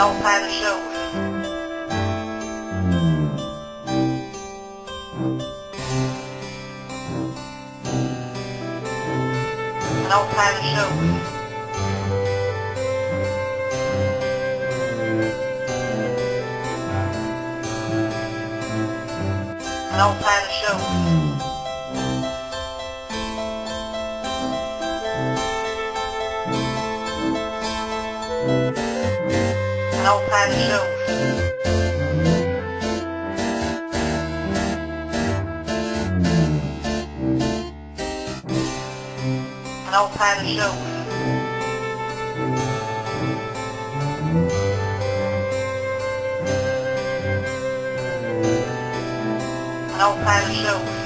old pile of shows. An old pile of shows. An old pile of shows. An old pile of shows. An old pile of shows. An old pile of shows.